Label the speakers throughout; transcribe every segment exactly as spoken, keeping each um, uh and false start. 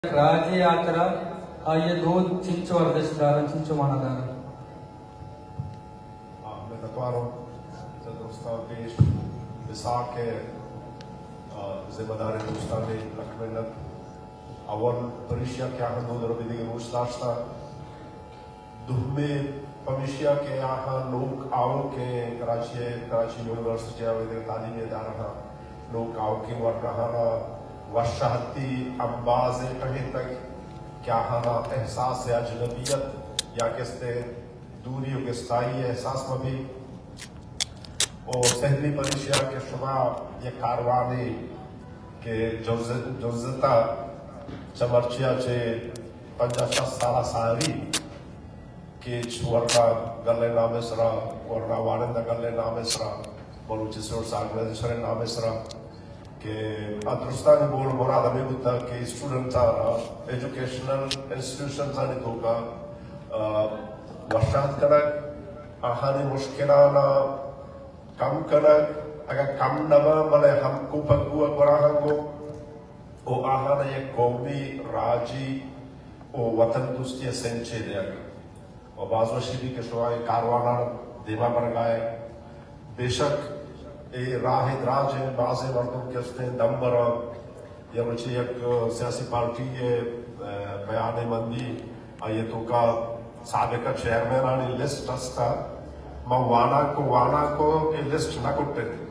Speaker 1: ರಾಜಯಾತ್ರ ಆಯೆ ದೋ ಚಿಂಚು ಅರ್ಧಶದಾರ ಚಿಂಚು ಮಾನದಾರ
Speaker 2: उम्मीदवारों से दोस्तों पेश विसाख के जिम्मेदारी दोस्तों ने लखनऊ अवल परिशिया क्या है दो दर विधि के रोजदाश्ता दुम्बे पमिशिया के यहाँ लोग आओ के कराची कराची यूनिवर्सिटी आवेदन तालीम इदारा लोग आओ के वर्ग रहा वशहती अंबाज़े कहीं तक क्या हाना एहसास अजनबियत या किसते दूरी के स्थायी एहसास में भी और सहली परिशिया के शुमा ये कारवानी के जुज़ता चमरचिया चे पंचाशत साला सारी के वर्गा गले नामेसरा वर्गा वारिंदा गले नामेसरा बलूचिस्तान सागरेश्वर नामेसरा के अदृष्टान बोल मुराद में बुद्धा के स्टूडेंट आरा एजुकेशनल इंस्टीट्यूशन जाने तो का वर्षांत करक आहानी मुश्किलाना कम करक अगर कम नवा मले हम कुपक हुआ बराहंगो ओ आहाना ये कौमी राजी ओ वतन दुस्ती सेंचे देगा और बाज़वशीबी के शुआए कारवाना देवा पर गाए बेशक ए राह दराज है बाज़े मर्दों के उसने दम बरा या मुझे एक सियासी पार्टी ये बयाने मंदी आये तो का साबिका चेयरमैन आने लिस्ट अस्ता मां वाना को वाना को ये लिस्ट ना कुट्टे थे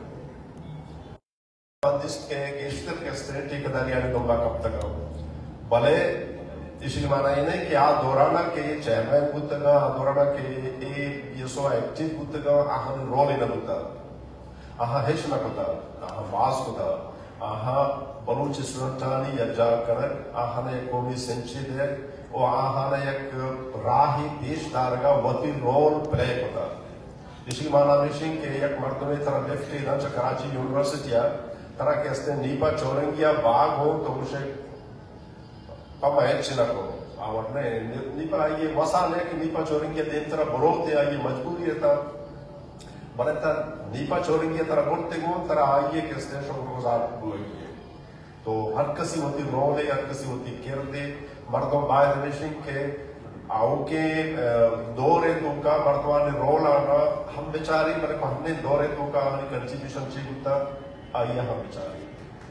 Speaker 2: बंदिश के गेस्टर के स्टेट ठेकेदारी आने दोंगा कब तक आओ भले इसी माना ही नहीं कि आ दौराना के ये चेयरमैन बुद्धगा दौराना के ये ये सो एक्टिव बुद्धगा आहान रोल ही न बुद्धा आहा हेच न कुता आहा वास कुता आहा बलूचिस्तानी या जा कर आहा ने कोमी सेंची दे और आहा ने एक राही देश दारगा वती रोल प्ले कुता इसी माना मिशिंग के एक मर्दमे तरह लेफ्ट ही ना कराची यूनिवर्सिटी या तरह के अस्ते नीपा चौरंगिया बाग हो तो उसे कम हेच न को आवड़ने नीपा ये वसाने कि नीपा चौरंगिया देन तरह बरोग दे ये मजबूरी है ता बरता नीपा चोरेंगे तरह बोलते गो तरह आइए के स्टेशन को गुजार हुए तो हर किसी होती रोल है हर किसी होती किरदे मर्दों बाहर मिशिंग के आओ के दौरे तो का मर्दों ने रोल आना हम बेचारी मतलब हमने दौरे तो का हमारी कंट्रीब्यूशन चाहिए होता आइए हम बेचारी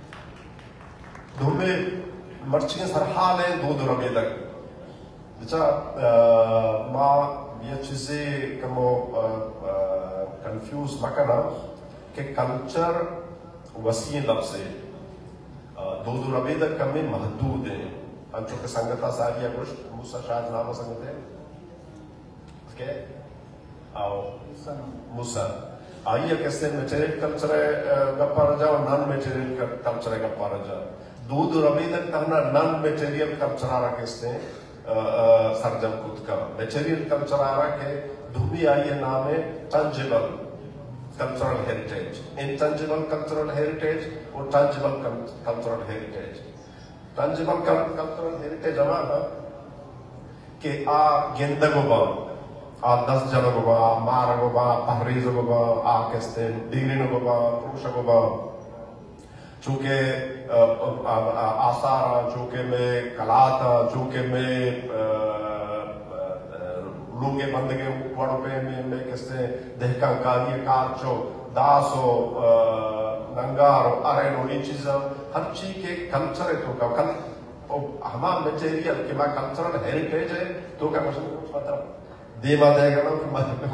Speaker 2: धुमे मर्ची सर हाल है दो दो रबे तक बेचा माँ ये चीजें कमो कंफ्यूज मकना के कल्चर वसी लफ्ज़ है दो दो रबे तक कमें महदूद है अंचो के संगता सारिया कुछ मूसा शायद नाम संगत है क्या आओ मूसा आइए कैसे मेटेरियल कल्चर है गप्पा रजा और नॉन मेटेरियल कल्चर है गप्पा रजा दो दो रबे तक तहना नॉन मेटेरियल कल्चर आ रहा कैसे सरजम खुद का मेटेरियल कल्चर आ रहा के धुबी आइए नाम है tangible cultural heritage, intangible cultural heritage और tangible cultural heritage. Tangible cultural heritage हमारा कि आ गेंद गोबा, आ दस जन गोबा, आ मार गोबा, पहरीज गोबा, आ किस्ते डिग्री गोबा, पुरुष गोबा, चूँकि आसार, चूँकि में कलाता, चूँकि में लूंगे बंद के ऊपर पे में में किसने देहका कार्य कारचो दासो नंगारो अरेनो ये चीज़ हर चीज़ के कल्चर है तो का कल हमारा मटेरियल के बाद कल्चरल हेरिटेज है तो क्या मतलब मतलब देवा देगा ना मतलब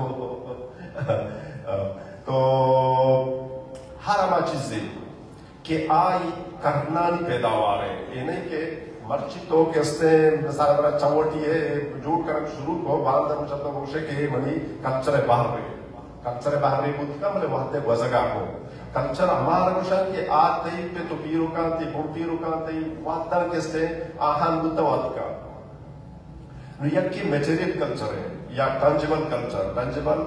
Speaker 2: तो हर हमारी चीज़ें के आई करना नहीं पैदावार है ये नहीं के मर्ची तो कैसे मिसाल बरा चवटी है जोड़ कर शुरू को बांध हम जब तक उसे के मनी कल्चर है बाहर में कल्चर है बाहर में कुछ का मतलब वहाँ ते वजगा को कल्चर हमारे कुशन के आते ही पे तो पीरो का ते बुढ़ पीरो का ते वादर कैसे आहान बुद्धवाद का रियल की मेटेरियल कल्चर है या टंजिबल कल्चर टंजिबल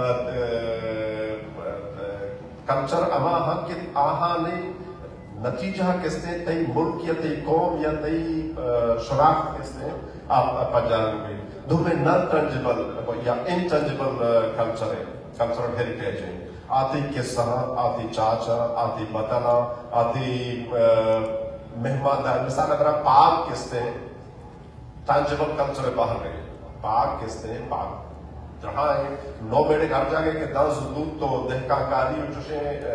Speaker 2: कल्चर अमा हम के आहाने नतीजा किसने तई मुल्क या तई कौम या तई शराफ़त किसने आप पंजाब में दो में नॉन टंजिबल या इनटंजिबल कल्चर है कल्चरल हेरिटेज है आती किस्सा आती चाचा आती बदला आती मेहमानदार मिसाल अगर आप पाक किसते tangible culture बाहर गए पाक किसते पाक जहां नौ बेड़े घर जाके के दस दूध तो दहकाकारी जो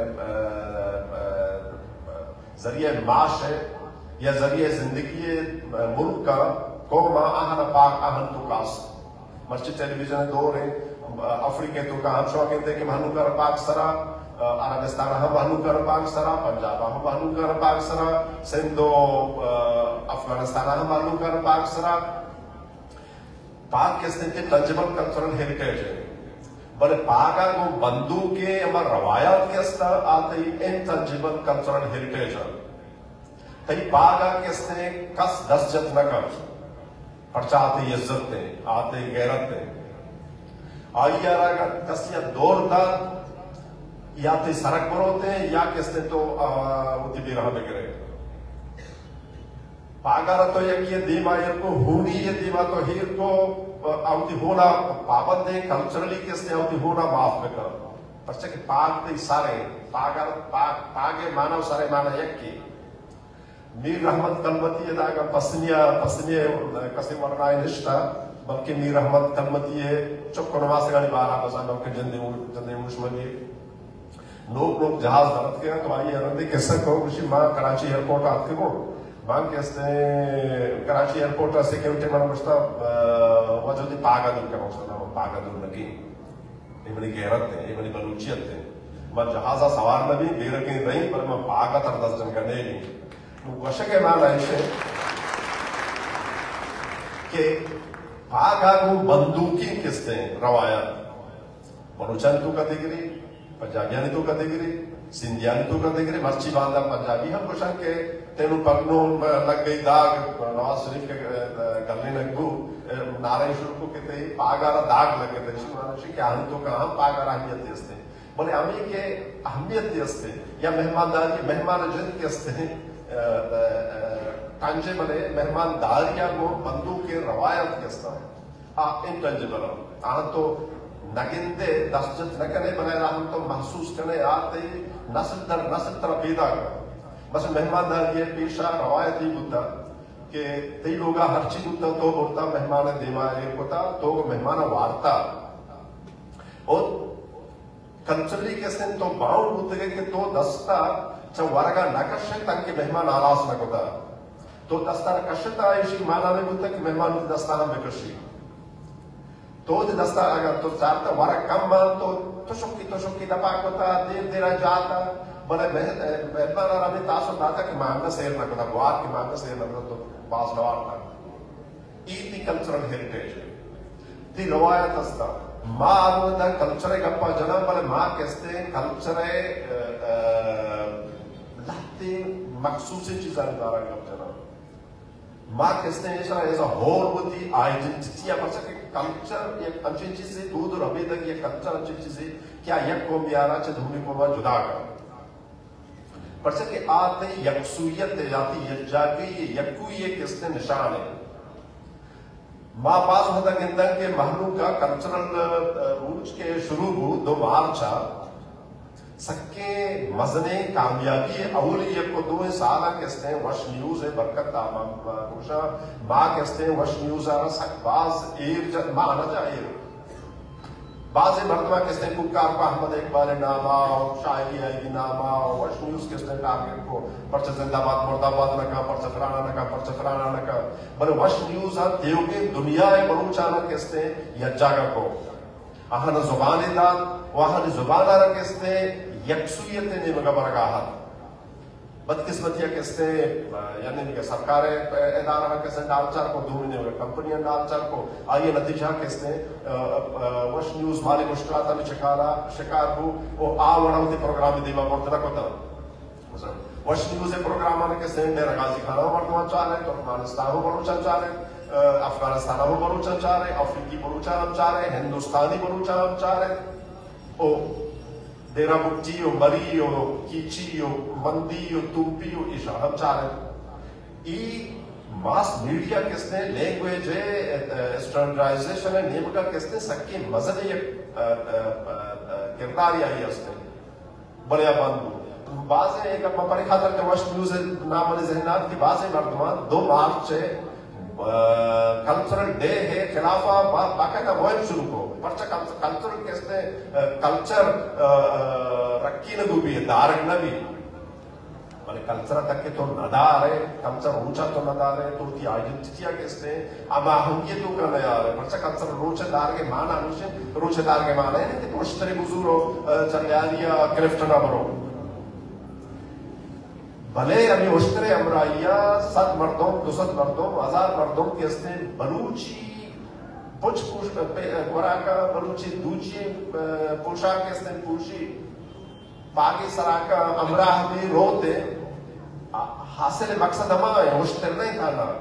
Speaker 2: जरिए माश है या जरिए जिंदगी मुल्क का कौमा आहन पाक आहन तो कास मस्जिद टेलीविजन दौर है अफ्रीके तो का हम शौक कहते कि महनू कर पाक सरा अरबिस्तान हम महनू कर पाक सरा पंजाब हम महनू कर पाक सरा सिंधो अफगानिस्तान हम महनू कर पाक सरा पाक किसने के तंजबल कल्चरल हेरिटेज है बड़े पागा को बंदूक के हमारे रवायत के स्तर आते ही इनतंजिबल कल्चरल हेरिटेज है तई पागा किसने कस दस जत न कर पर्चा आते इज्जत ने आते गैरत ने आइया रागा कसिया दौर दार या ते सरक बरोते या किसने तो उती भी रहा बिगड़े पागार तो यक ये दीमा ये को हुनी ये दीमा तो हीर को आवती होना पाबंद है कल्चरली किसने आवती होना माफ में कर पर्चे के पाग ते सारे पागार पाग पागे मानव सारे माना यक की मीर रहमत कलमती है दागा पसनिया पसनिया कसी मरनाए निष्ठा बल्कि मीर रहमत कलमती है चुप करवासे गाली बारह बसान लोग के जंदे जंदे मुश्मली लोग लोग जहाज दरत के तो आइए रंदे कैसे को उसी मां कराची एयरपोर्ट आते को मां कैसे कराची एयरपोर्ट सिक्योरिटी मां मुस्ता वजह पागा दूर का मुस्ता पागा दूर लगी ये बड़ी गैरत है ये बड़ी बलूचियत है मैं जहाजा सवार नबी बेर के नहीं पर मैं पागा तर दस जन करने नहीं वश के मान ऐसे कि पागा को बंदूकी किसते रवायत बलूचन तो कदेगिरी पंजाबियानी तो कदेगिरी सिंधियानी तो कदेगिरी मर्ची बांधा पंजाबी हम कुछ के तेनु पगनो लग गई दाग नवाज शरीफ के गलने लगू नारे शुरू को कहते पागारा दाग लगे थे मानुषी के हम तो कहा पागारा अहमियत देते बोले हमें के अहमियत देते या मेहमानदारी मेहमान जन के tangible मेहमानदारियां को बंदूक के रवायत के स्तर आ इंटेंजिबल आ तो नगिंदे दस्जत न करने बनाए हम तो महसूस करने आते नस्ल दर नस्ल तरह पैदा कर बस मेहमानदारी पेशा रवायती बुद्धा के कई लोग हर चीज बुद्धा तो बोलता मेहमान देवाले होता तो मेहमान वार्ता और कल्चरली कैसे तो बाउंड बुद्ध के तो दस्ता जब वर्गा नकशे तक के मेहमान आलास न होता तो दस्ता कशता इसी माना में बुद्ध के मेहमान दस्ता में कशी तो दस्ता अगर तो चाहता वर्ग कम मान तो तो शुक्की तो शुक्की दपाक होता देर देरा जाता बड़े मेहमान आरामी तासो दाता के मानना शेर न होता गुआर के मानना शेर न होता तो पास लवार था इतनी कल्चरल हेरिटेज ती रवायत दस्ता माँ आरोदा कल्चरे गप्पा जना बड़े माँ कैसे कल्चरे लाते मखसूस चीज़ आने गप जना माँ कैसे ऐसा ऐसा होल बुद्धि आइडेंटिटी या पर कल्चर एक अच्छी चीज से दूध और अभी तक ये कल्चर अच्छी चीज है क्या यक को भी आ रहा है धूमि को वह जुदा कर पर से कि आते यकसूयत जाती यक जागी यकू ये किसने निशान है माँ पास होता गिंदन के महलू का कल्चरल रूट्स के शुरू हो दो मार्चा सक्के मजने कामयाबी अवलिय को दो साल कहते हैं वश न्यूज है बरकत आमा माँ कहते हैं वश न्यूज आ रहा बाज एर माँ न जाए बाज मरतबा कहते हैं कुकार को अहमद इकबाल नामा शायरी आएगी नामा वश न्यूज कहते हैं टारगेट को पर्चा जिंदाबाद मुर्दाबाद न का पर्चा फराना न का पर्चा फराना न का बड़े वश न्यूज आ देव के दुनिया है बलूचाना कहते हैं या जागा को आहन जुबान दाद वाहन जुबान आ रहा कहते हैं यकसूयत ने मगा बरगाह बदकिस्मतिया कैसे यानी कि सरकार इदारा कैसे डालचार को दूर नहीं होगा कंपनियां डालचार को आइए नतीजा कैसे वश न्यूज वाली मुश्किलात में शिकारा शिकार हो वो आवड़ा होते प्रोग्राम देवा पड़ता होता वश न्यूज प्रोग्राम में कैसे गाजी खाना वर्तमान चाह रहे तुर्कमानिस्तान हो बलूचन चाह रहे अफगानिस्तान हो बलूचन चाह रहे अफ्रीकी बलूचन हम चाह रहे हिंदुस्तानी बलूचन हम चाह रहे ओ देरा बुक्टी हो मरी हो कीची हो मंदी हो तुपी हो ईशा हम चाह रहे ई मास मीडिया किसने लैंग्वेज है स्टैंडर्डाइजेशन है नेम का किसने सक्के मजहब किरदार आई है उसने बड़े बंधु बाजे एक परी खातर के वश न्यूज नाम जहनात की बाजे मर्दमा दो मार्च से कल्चरल डे है खिलाफा बाकायदा मुहिम शुरू को परचा कल्चरल कैसे कल्चर रखी न भी दारक न भी माने कल्चर तक के तो नदारे कल्चर ऊंचा तो नदारे तो की आइडेंटिटी कैसे अब हम ये तो करना यार परचा कल्चर रोचे दार के मान अनुशे रोचे दार के मान है कि मुश्तरी बुजुर्गो चलियारिया गिरफ्त ना बरो भले अभी मुश्तरी अमराइया सत मर्दों दुसत मर्दों हजार मर्दों कैसे बलूची पुछ पुछ गोरा का बलूची दूची पोशाक कैसे पूछी बाकी सरा का अमराह भी रोते हासिल मकसद हमारा मुश्तर नहीं था ना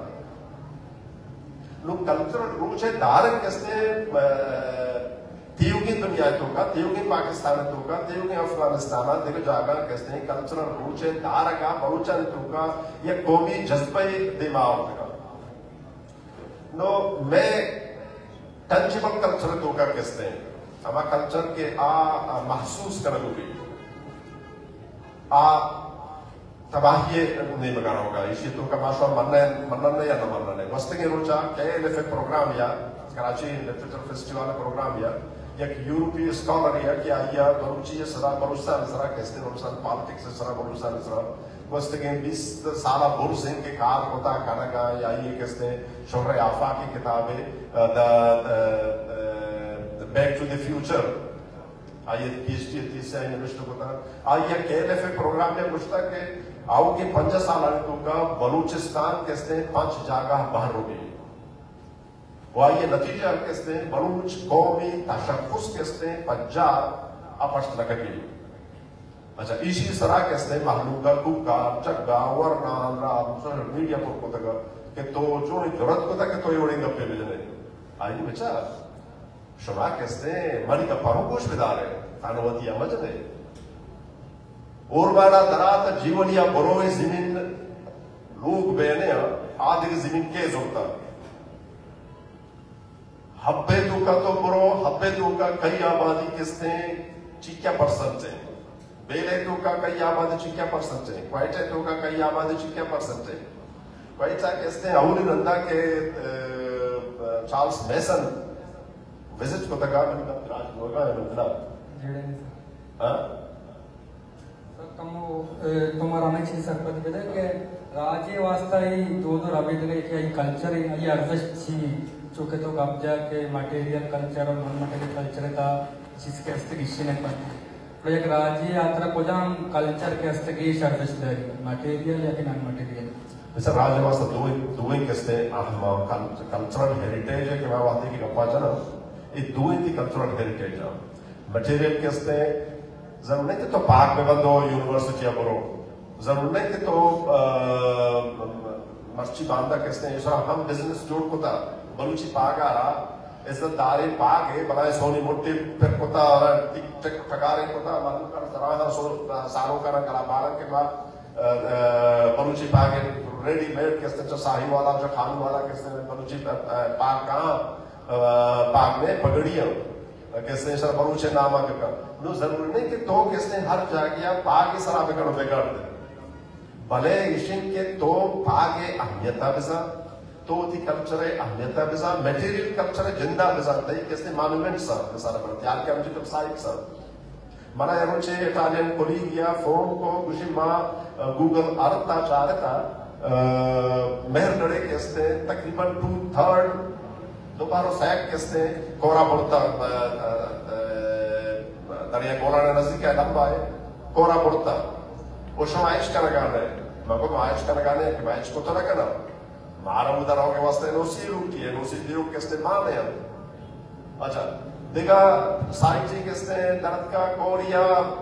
Speaker 2: लोग कल्चरल रूप से दारक कैसे तीयोगी दुनिया तो का तीयोगी पाकिस्तान तो का तीयोगी अफगानिस्तान देखो जागा कैसे कल्चरल रूप से दारका बलूचन तो का ये कौमी जज्बे दिमाग का नो मैं टंजिबल कल्चर तो का कैसे हमारा कल्चर के आ महसूस करोगे आ तबाही नहीं बगाना होगा इसी तो का माशा मरना मरना या न मरना नहीं वस्ते के रोचा के एल प्रोग्राम या कराची लिटरेचर फेस्टिवल प्रोग्राम या एक यूरोपीय स्कॉलर या कि आया बलूची सरा बलूचिस्तान सरा कैसे बलूचिस्तान पॉलिटिक्स सरा बलूचिस्तान सरा वस्ते के बीस साल बुर सिंह के कार होता खाना का या ये कैसे शोहर आफा की किताबें the back to the future आइए पीएचडी तीसरा यूनिवर्सिटी को था आइए केएलएफ प्रोग्राम में पूछता कि आओ के पंच साल आने तो का बलूचिस्तान कैसे पांच जगह बाहर हो गई वो आइए नतीजा कैसे बलूच कौमी तशख्खुस कैसे पंजाब अपश्त लग गई अच्छा इसी तरह कैसे महलूका कुका चक्का वरना राम सोशल मीडिया पर को तक कि तो जो जरूरत को तक तो ये उड़ेंगे पे भेजने आई बच्चा शुरा कैसे मरी का परोकुश विदार है तानवती अमजने और बारा दरात जीवनिया बरोए जमीन लोग बेने आदि जमीन के जोता हब्बे तो का तो बरो हब्बे तो का कई आबादी किसने चिक्या परसेंट है बेले तो का कई आबादी चिक्या परसेंट है क्वाइटे तो का कई आबादी चिक्या परसेंट है क्वाइटा किसने और नंदा के चार्ल्स मेसन विजिट को तक मैंने कहा राज होगा है मतलब
Speaker 1: जेड़े नहीं सर
Speaker 2: हाँ
Speaker 1: सर तुम तुम्हारा नहीं छी सर पति बता के राज्य वास्ता ही दो दो रबी तक के ये कल्चर ये अर्जश छी जो के तो कब्जा के मटेरियल कल्चर और नॉन मटेरियल कल्चर का जिसके अस्तिक इश्य नहीं पड़ता तो एक राज्य यात्रा को जाम कल्चर के अस्तिक इश अर्जश दे मटेरियल या कि नॉन मटेरियल
Speaker 2: वैसे राज्य वास्ता दो दो ही किसने आत्मा कल्चरल हेरिटेज है कि मैं वादी की गप्पा जाना ये दो ही कल्चरल हेरिटेज है मटेरियल किसने जरूर नहीं कि तो पार्क में बंदो यूनिवर्सिटी करो जरूर नहीं कि तो मस्जिद बांधा किसने ऐसा हम बिजनेस जोड़ को था बलूची पाग आ रहा ऐसा दारे पाग है बनाए सोनी मोटी फिर कोता टिक टिक ठकारे कोता मालूम कर सराहा सो सारों का कला बारह के बाद बलूची पाग रेडीमेड किसने जो शाही वाला जो खान वाला किसने बलूची पाग कहाँ पाग में पगड़ियां किसने सर बलूचे नामा का नो जरूरी नहीं कि तो किसने हर जगह पाग की सराह में करो बिगाड़ दे भले इशिन के तो पाग है अहमियता बिसा तो थी कल्चर है अहमियता बिसा मटेरियल कल्चर है जिंदा बिसा तई किसने मॉन्यूमेंट सा बिसा पर त्याग के हमचे तो साइट सा मना यारों चे इटालियन कोलीग या फोन को कुछ माँ गूगल अर्था चाहता मेहर लड़े किसने तकरीबन टू थर्ड दोबारा सैक किसने कोरा बुड़ता दरिया कोला ने नजदीक है लंबा है कोरा बुड़ता वो शो आइश का लगाना है मगर तो आइश का लगाने कि आइश को तो लगाना मारा उधर आओगे वास्ते नोसी रूटी है नोसी दियो किसने माने हैं अच्छा देखा साइट जी किसने दर्द का कोरिया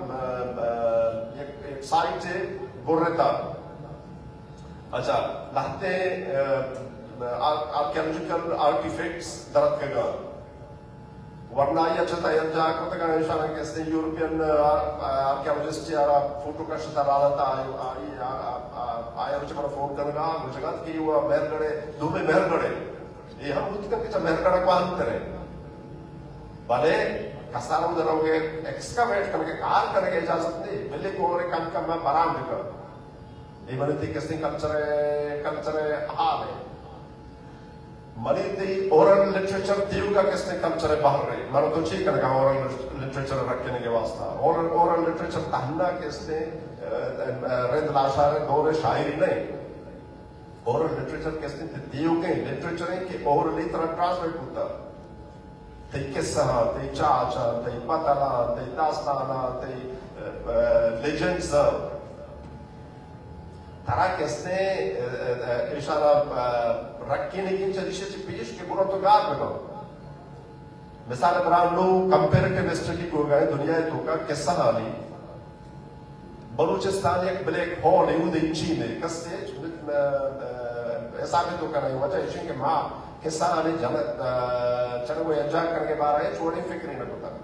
Speaker 2: एक एक साइट है बुर्रेता अच्छा लाते आर्कियोलॉजिकल आर्टिफैक्ट्स दर्द का वरना ये अच्छा था यंजा को तक इंशाल्लाह कैसे यूरोपियन आर्कियोलॉजिस्ट यारा फोटो का शता रालता आया आया मुझे पर फोन करना मुझे कहा कि वो मेहरगढ़े दो में मेहरगढ़े ये हम उसका किसी मेहरगढ़ को अंतर है भले कसार उधर होगे एक्सकवेट करके कार करके इजाजत नहीं बिल्ली को और कम कम में बराम दिखा ये बने थी किसने कल्चर कल्चर हाल है मनी थी ओरल लिटरेचर दीव का किसने कल्चर बाहर रही मनो तो ठीक करने का ओरल लिटरेचर रखने के वास्ता ओरल ओरल लिटरेचर तहना किसने रेंद लाशारे दौरे शायरी नहीं ओरल लिटरेचर किसने दीव के लिटरेचर है कि ओरल इतना ट्रांसलेट होता ते किस्सा ते चाचा ते पतला ते दास्ताना ते लेजेंड्स तारा किसने इशारा रखने की चलिए पीछ के बुरा तो गार में मिसाल बरान लो कंपैरेटिव स्टडी को गए दुनिया तो का किस्सा हाली बलूचिस्तान एक ब्लैक होल है उधर चीन है किससे ऐसा भी तो करना है वजह इसी के माँ किस्सा हाली जन चलो वो एंजॉय करके बाहर है छोड़ी फिक्री न होता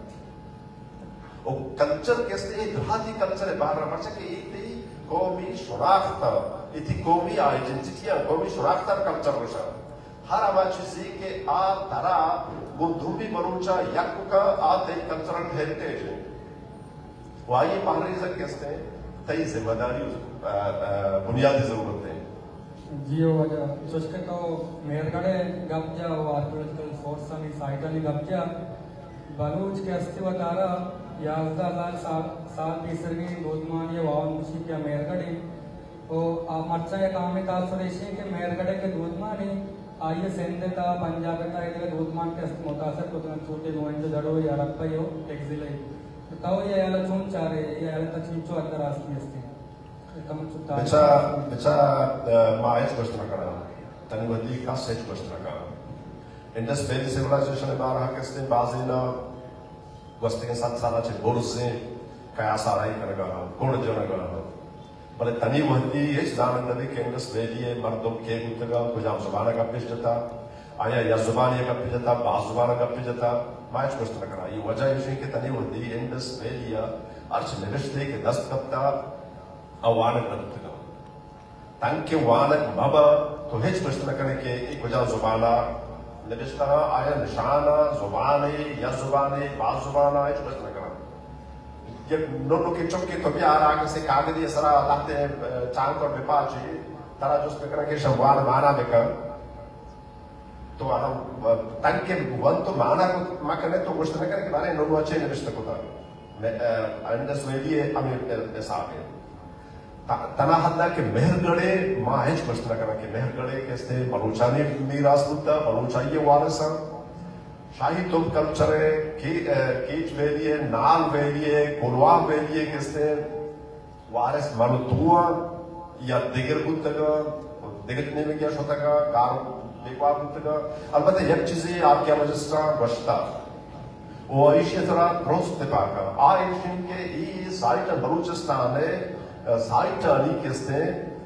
Speaker 2: और कल्चर किसने दुहाती कल्चर है बाहर रहा पड़ता कि इतनी कौमी शुराख्त इतनी कौमी आइडेंटिटी कौमी शुराख्त कल्चर रोशा हर आवाज चीज़ के आ तारा वो धूमी बलूचा यक का आते कल्चरल हेरिटेज है वो आइए बाहरी से किसने तई जिम्मेदारी बुनियादी जरूरत है
Speaker 1: जियो वजह चुस्के तो मेरगड़े गब्जा वो आर्कियोलॉजिकल सोर्स में साइटली गब्जा बलूच के अस्ति वतारा याज़दा लाल साल साल तीसरी दूधमानी वावन मुशी के मेरगड़े वो मर्चा एक आमे तासुरेशी के मेरगड़े के दूधमानी आइए सेंधे ता पंजाब ता इधर दूधमान के अस्ति मुतासर को तो छोटे गोविंद जड़ो या रखा यो एक्सिल है तो ये याला चुन चारे ये याला तचिंचो अंदर आस्ती अस्ति
Speaker 2: बेचा बेचा मायच बस्तना करा तनी वदी का सेच बस्तना करा इंडस वैली सिविलाइजेशन बारह किसने बाजीना वस्ती सात साला चे बोर्से कया सारा ही करेगा कोड जनेगा बले तनी वदी ये जान नदी के इंडस वैली है मर्दों के गुतगा कुजाम जुबाना का पिछ जता आया या जुबानी का पिछ जता बाज जुबाना का पिछ जता मायच बस्तना करा ये वजह है कि तनी वदी इंडस वैली अर्च निविष्टे के दस्त कप्ता अवानक नृत्य तंके वानक बाबा तो हेच प्रश्न करने के एक वजह जुबाना निविष्टा आया निशाना जुबाने या जुबाने बाज जुबाना हेच प्रश्न करना ये नोनो के चुपके तो भी आ रहा किसी कागज़ी सरा लाते चांद और विपाची तारा जो उसमें करने के शब्वान माना बेकर तो आना तंके वन तो माना को माँ करने तो कुछ नहीं करने के बारे नोनो अच्छे निविष्ट को था मैं अंडस वेली अमीर ऐसा है तना हद्दा के मेहरगढ़े माँ हेच प्रश्न करना के मेहरगढ़े कैसे बलूचानी मीरास बुद्धा बलूचाइये वारसा शाही तुम कल्चर है की कीच वेलिए नाल वेलिए कुलवा वेलिए कैसे वारस मरुतुआ या दिगर बुद्धगा दिगटने में क्या होता का कार बेकार बुद्धगा अलबत्ते एक चीज़ आपके मजिस्ट्रा बस्ता वो ऐसी तरह प्रोस्त पाका आ ऐसी के ये साइट बलूचिस्तान है साइट अली किसने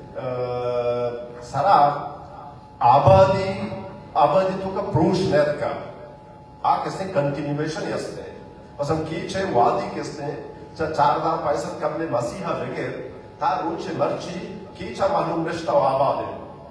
Speaker 2: सरा आबादी आबादी तो का प्रूश नेत का आ किसने कंटिन्यूएशन यस्ते पसंद की छे वादी किसने चार दार पैसा कमले मसीहा बगैर तार रूचे मर्ची की चा मालूम रिश्ता आबादी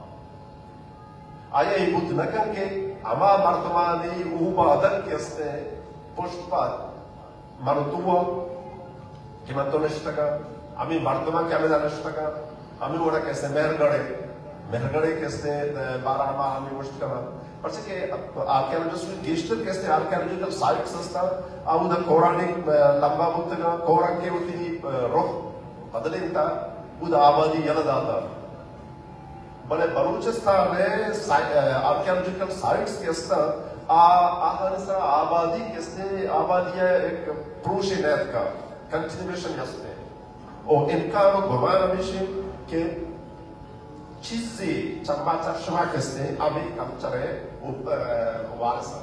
Speaker 2: आये ये बुद्ध नकन के अमा मर्तमानी उबादन किसने पुष्पात मरुतुआ कि मत तो निश्चित का अमी मर्दमा क्या में जानता का अमी वो रखे से मेहरगढ़े मेहरगढ़े कैसे बारह माह अमी मुश्त करना पर से के आर्कियोलॉजिस्ट गेस्टर कैसे आर्कियोलॉजिकल साइट्स अस्ता आउदा कोरानी लंबा बुद्धगा कोरंग के उती रोह बदलिंता उदा आबादी यलदाता बले बलूचिस्तान में आर्कियोलॉजिकल साइट्स के अस्ता आ आखिर से आबादी कैसे आबादी एक प्रूशी नेत का कंटिन्यूएशन यस्ते और इनका वो गुमान अभिषेक के चीज़ें चंबाचा शुमा किसने अभी कल्चर है वारसा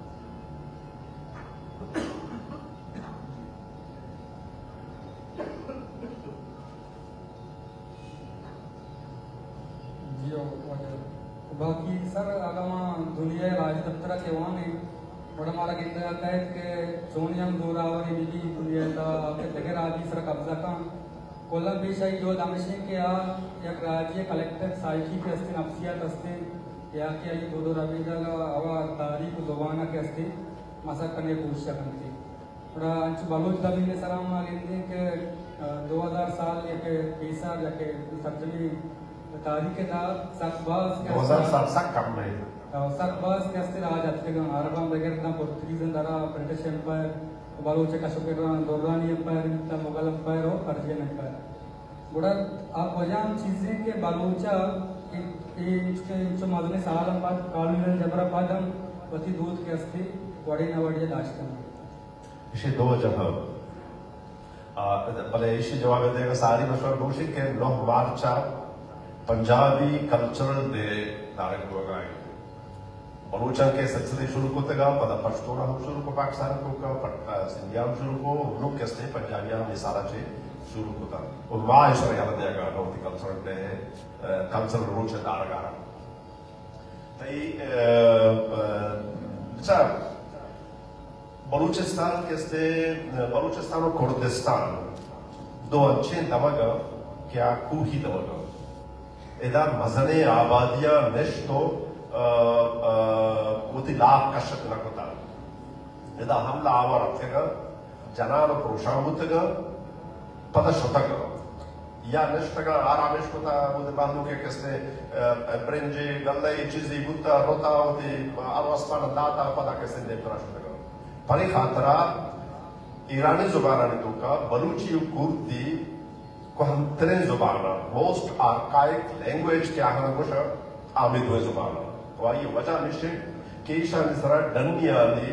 Speaker 1: जियो बाकी सर आगमा दुनिया राज्य दफ्तर के वहाँ ने बड़ा मारा कहता है कि सोनियम दूरावरी बिजी दुनिया का आपके जगह राज्य सर कब्जा का कोलम विषय जो दामिशी के आ या राज्य कलेक्टर साइकी के अस्ति नफ्सियात अस्ति या कि आई दो दो रबी जगह आवा तारीख जुबाना के अस्ति मसा करने पूछा करती थोड़ा अंश बलूच दबी ने सलाम आलिंदे के दो हजार साल या के बीस साल या के तर्जमी तारीख के दा सकबाज
Speaker 2: दो हजार साल sak kam nahi
Speaker 1: सकबाज के अस्तिर आज आते हैं अरबा वगैरह ना पोर्तुगीज अंदरा ब्रिटिश एम्पायर बलूच का शुक्र दोरानी एम्पायर इतना मुगल एम्पायर और पर्शियन एम्पायर बड़ा आप वजह चीजें के बलूचा इसके जो मदने साल बाद कालून जबरा पादम वती दूध के अस्ति वड़ी नवड़ी लास्ट में
Speaker 2: इसे दो जगह भले इसे जवाब देगा सारी मशवरा दूसरी के नौ मार्चा पंजाबी कल्चरल डे तारीख को गए बलूचा के सिलसिले शुरू को तगा पता पश्तूना हम शुरू को पाकिस्तान को का पट्टा सिंधिया हम शुरू को लोग कैसे पंजाबियां में सारा चीज शुरू होता और माँ इसे याद देगा नौती कल्चरल डे कल्चरल रूट से दारगारा तई अच्छा बलूचिस्तान कैसे बलूचिस्तान और कुर्दिस्तान दो अच्छे दमगा क्या कुही दमगा इधर मजने आबादियां निश्तो उती लाभ कशक न होता इधर हमला आवर रखेगा जनान पुरुषामुतगा पता शतगा या निष्ठगा आरामेश होता उधर बांधो के कैसे ब्रिंजे गल्ले चीज़ी बुता रोता उधर आवासमान दाता पता कैसे नेपरा शतगा परी खातरा ईरानी जुबान ने तो का बलूची और कुर्दी को हम तीन जुबाना मोस्ट आर्काइक लैंग्वेज क्या है ना कुछ आमिद हुए जुबाना तो ये वजह निश्चित कि ईशान इस तरह डनिया ली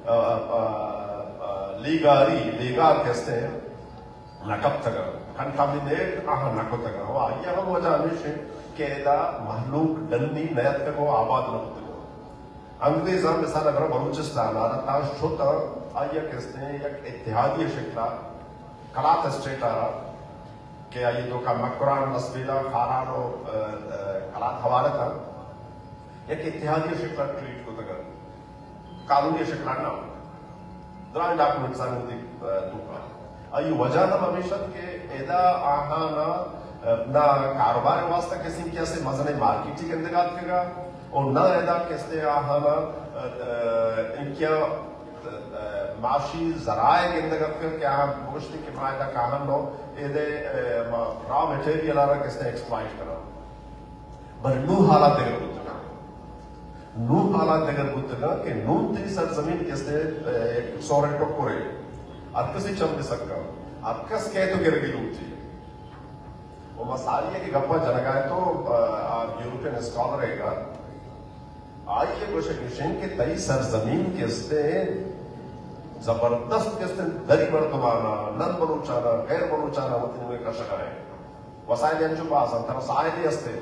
Speaker 2: लीगारी लीगार कैसे नकब तक कंटामिनेट आह नकब तक वो ये हम वजह निश्चित कि इधर महलूक डन्नी नयत को आबाद न होते अंग्रेज हम मिसाल अगर बलूचिस्तान आ रहा था शुद्ध आया कैसे एक इत्तेहादी शिक्षा कलात स्टेट आ रहा कि आये तो का मकरान नस्बीला खारानो कलात हवाले था एक इत्तेहादी शिक्षा ट्रीट को तक कानूनी शिक्षा ना द्राविड डॉक्यूमेंट सानुदी दुका आये वजह हम हमेशा के एदा आहाना ना कारोबार वास्ता किसी क्या से मजने मार्केटिंग इंतजाम करेगा और न ऐदा कैसे आहाना इनका माशी जराए गिंदगत कर क्या मुश्ती के फायदा कहां लो इधे रॉ मटेरियल आरा कैसे एक्सप्लॉइट करा बर नू हालात देगर बुतगा नू हालात देगर बुतगा कि नू ती सरजमीन कैसे एक सोरे टोकरे अतकसी चंद सकता अतकस कह तो गिरगी लूटी वो मसालिया की गप्पा जनगाए तो यूरोपियन स्कॉलर है आइए क्वेश्चन के तई सरजमीन कैसे जबरदस्त कैसे दरी बर्तमाना नन बलूचाना गैर बलूचाना वतन में कर सका है वसाइल यांचो पास अंतर साहिल असते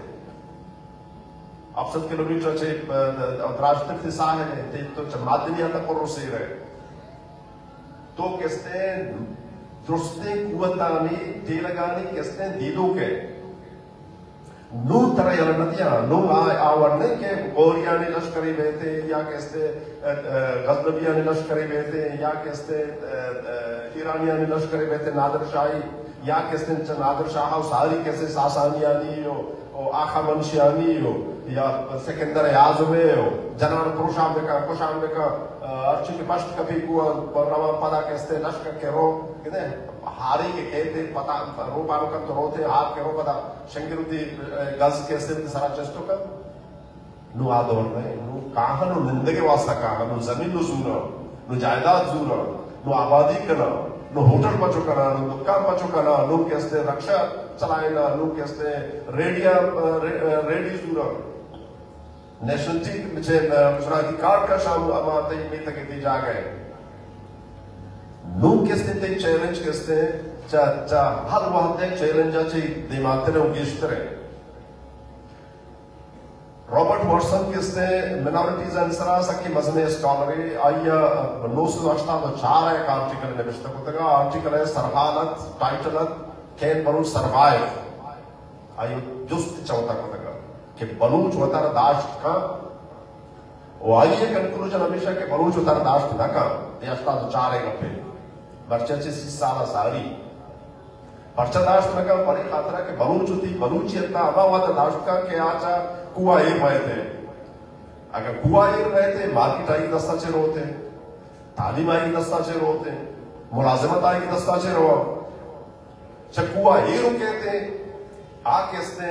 Speaker 2: अपसत किलोमीटर चे राजतक से साहिल है तो चमादनी अंदर पर रोसे रहे तो कैसे दुरुस्ते कुवतानी तेलगानी कैसे दिलों के नू तरह यार नदियाँ नू आए आवरने के गोरिया ने लश्करी बेहते या कैसे गज़नबिया ने लश्करी बेहते या कैसे ईरानिया ने लश्करी बेहते नादर शाही या कैसे नादर शाह सारी कैसे सासानियानी हो और आखा मंशियानी हो या सिकंदर आज़मे हो जनान पुरुषाम बेका पुरुषाम बेका अर्ची के पश्त कभी कुआ रवा पदा कैसे लश्कर के रो किधर हारी के कहते पता रूपानो का तो रोते हाथ के रो पता शंकरुदी गज कैसे सारा चेष्टों का नु आदोर में नु कहाँ नु निंदे के वास्ता कहाँ नु जमीन नु जूरा नु जायदाद जूरा नु आबादी करना नु होटल बचो करना नु दुकान बचो करना नु कैसे रक्षा चलाएना नु कैसे रेडिया रेडी जूरा नेशनलिटी मुझे अधिकार का शाम अमाते में तक दी जा गए नू कैसे ते चैलेंज कैसे चा चा हर वक्त एक चैलेंज आची दिमाग में उगिश्तर है रॉबर्ट वॉटसन कैसे मिनॉरिटीज आंसरा सकी मजने स्कॉलरी आया नौ सौ अष्टा तो चार एक आर्टिकल ने बिस्तर को तक आर्टिकल है सरहालत टाइटलत कैन बलूच सर्वाइव आयु जुस्त चौथा को तक कि बलूच उतर दाश्त का वो आइए कंक्लूजन हमेशा के बलूच उतर दाश्त न का ये अष्टा तो चार एक अपने बच्चे से साला सारी पर्चा दाश्त न का परी खातरा के बलूच होती बलूची इतना अभाव दाश्त का के आचा कुआ ये रहे थे अगर कुआ ये रहे थे मार्केट आई दस्ता चे रोते तालीम आएगी दस्ताचे होते हैं, मुलाजमत आएगी दस्ताचे रो चकुआ ये रुके थे आ कहते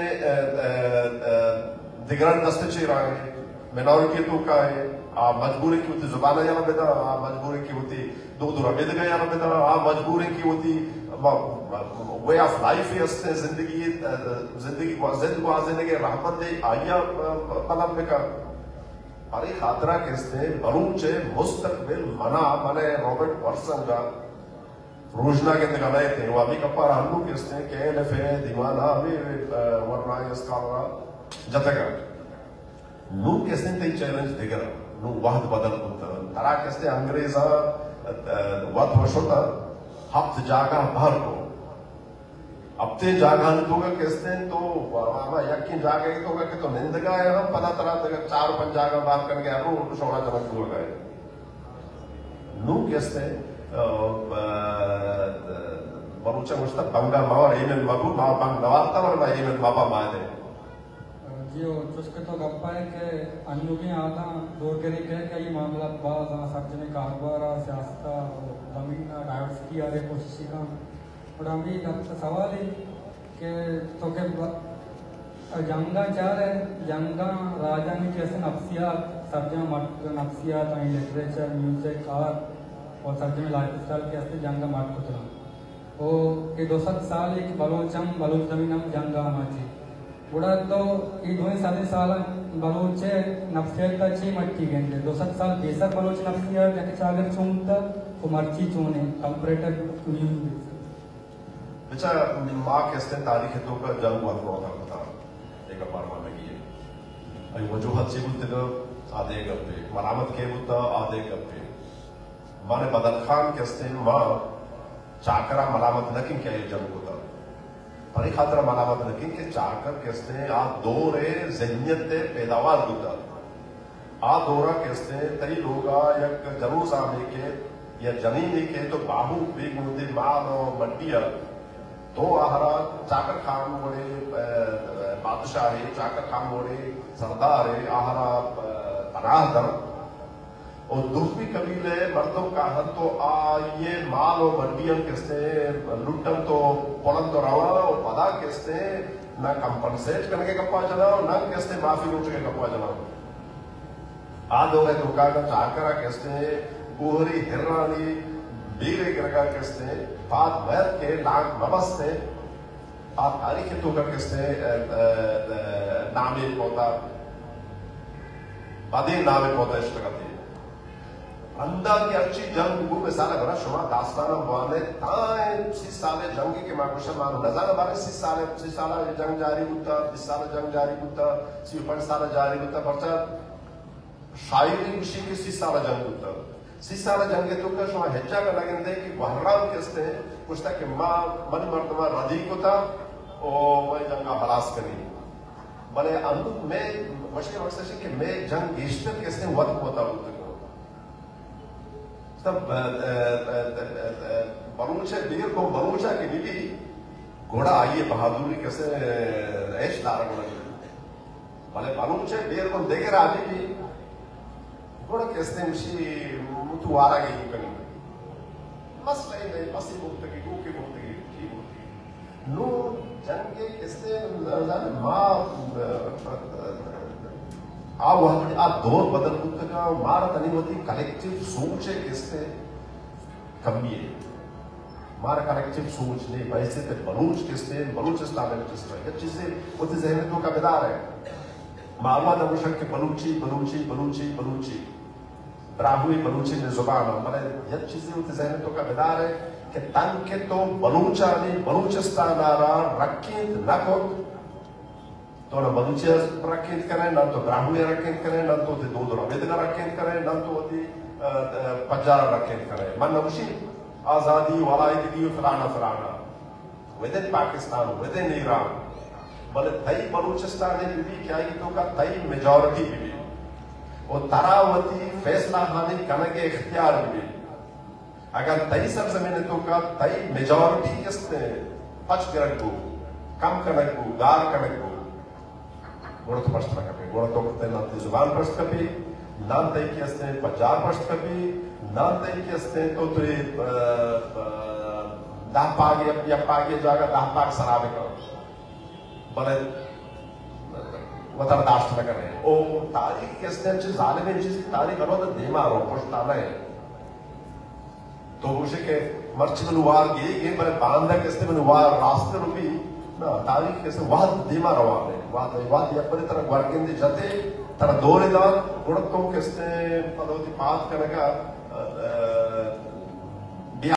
Speaker 2: दिगरन दस्ते चे रहे मिनॉरिटी तो का है आ मजबूरी की होती जुबान या बेदा आ मजबूरी की होती दो दो रबेद गया या बेदा आ मजबूरी की होती वे ऑफ लाइफ है इससे जिंदगी जिंदगी जिंदगी को जिंदगी रहमत दे आया मतलब का अरे खातरा कहते बलूच मुस्तकबिल मना मने रॉबर्ट पर्सन का रोजना के निकाले थे वो अभी कपार हल्लू कहते के लफे दीवाना अभी वरना इसका जतगा नू कहते ते चैलेंज दिगर नू वाहद बदल कुत्ता तरा कहते अंग्रेजा वत वशोता हफ्त जागा बाहर को अब ते जागा तो का कहते तो वामा यकीन जागा ही तो का कि तो निंद गए हम पता तरह तक चार पंज जागा बात करके आरो सोना जनक हुआ गए नू कहते बलूचा मुश्ता बंगा मावर एमन मगु मा बंग नवाता वर मा एमन बाबा मादे
Speaker 1: जियो चुस्के तो गप्पा है कि अन्युगी आधा दूर के के कि ये मामला बाज आ सार्वजनिक कारोबार सियासत जमीन डाइवर्सिटी आ रे कोशिश का और हम भी सवाल है कि तो के जंगा चार है जंगा राजा ने कैसे नफ्सियात सर्जन मत नफ्सियात एंड लिटरेचर म्यूजिक आर्ट और सर्जन लाइफस्टाइल कैसे जंगा मत कुतरा ओ के दो सत साल एक बलोचम बलोच जमीनम जंगा माची बुढ़ा तो ये दो साल साल बलोचे नफ्सियात का ची मट्टी गेंदे दो सत साल बेसर बलोच नफ्सियात जाके चागर चूमता को मर्ची चूने कंपरेटर न्यूज
Speaker 2: अच्छा माँ कहते तारीख तो का जंग हुआ तो होता पता एक बार मान लगी है अरे वजूहत से बुद्ध का आधे गप्पे मरामत के बुद्ध आधे गप्पे माने बदल खान कहते माँ चाकरा मलामत लकिन क्या ये जंग होता अरे खातरा मलामत लकिन के चाकर कहते आ दौरे जहनियत पैदावार होता आ दौरा कहते तई लोगा यक जरूर सामने के या जमीन के तो बाहू बेग मुद्दे माल और मड्डिया तो आहरा चाकर खान मोड़े बादशाह है चाकर खान मोड़े सरदार है आहरा पनाहदर और दूसरी कबीले मर्दों का हल तो आ ये माल और मंडियम किसने लुटन तो पोलन तो रवा और पदा किसने ना कंपनसेट करने के कप्पा चलाओ ना किसने माफी लूट के कप्पा चलाओ आ दो है तो का चाकरा किसने गोहरी हिरानी बीरे गिरगा किसने पाद वैद के लाख नमस्ते आ तारीख तो का किसने नामे पोता पदे नामे पोता इष्टगति अंदर की अच्छी जंग वो मिसाल बना शुमा दास्ताना वाले ताए सी साले जंगी के माकुशा मानो नजारा बारे सी साले सी साला जंग जारी होता इस साल जंग जारी होता सी ऊपर साल जारी होता परचा शायरी उसी के सी साला जंग होता सी साला जंग तो का शुमा हेच्चा का लगन दे कि बहराम किसने कुछ तक कि माँ मन मर्दमा रदी को था और वही जंगा हलास करी भले अंदर में मशके मकसद है कि मैं जंग गेस्टर किसने वक्त होता होता तब बलूचा बीर को बलूचा की बीबी घोड़ा आइए बहादुरी कैसे ऐश लारा घोड़ा भले बलूचा बीर को देखे राजी भी घोड़ा कैसे मुशी मुतुआरा की कनी मसला ही नहीं मसी मुक्त की को की मुक्त की की मुक्त नो जंग के कैसे जाने माँ आ वह आ दौर बदल का मार तनी होती कलेक्टिव सोच है किससे कमी है मार कलेक्टिव सोच नहीं वैसे तो बलूच किससे बलूचिस्तान में किससे ये चीजें उस जहनियतों का बेदार है मालूमात अमुशक के बलूची बलूची बलूची बलूची ब्राहुई बलूची ने जुबान मने ये चीजें उस जहनियतों का बेदार है कि तन के तो बलूचा नहीं बलूचिस्तान आ रहा रखीत नको तो ना बलूचिया रखें करें ना तो ब्राह्मणी रखें करें ना तो दो दो रबेदगा रखें करें ना तो होती पंजारा रखें करें मन उसी आजादी वालायदी फलाना फलाना विदिन पाकिस्तान विदिन ईरान भले तई बलूचिस्तान ने भी क्या ही तो का तई मेजॉरिटी भी और तरावती फैसला हानि करने के इख्तियार भी अगर तई सरजमीन तो का तई मेजॉरिटी किसने पच करक को कम करक को गार करक को गोड़ तो प्रश्न कभी गोड़ तो करते ना जुबान प्रश्न कभी नाम तय किया पंजाब प्रश्न कभी Nada que este todo dah pagi ya pagi jaga dah pagi sarabe karo. Bale वतर दाश्त न करें ओ तारीख किसने अच्छी जालिम चीज तारीख करो तो देमा रो पछताना है तो उसे के मर्चिल नुवार ये ये पर बांधा किसने नुवार रास्ते रुपी ना तारीख किसने वाद देमा रवाने वाद वाद या पर तरह वर्गिंद जते तरह दोरे दान गुणत्व किसने पदोती पात करने का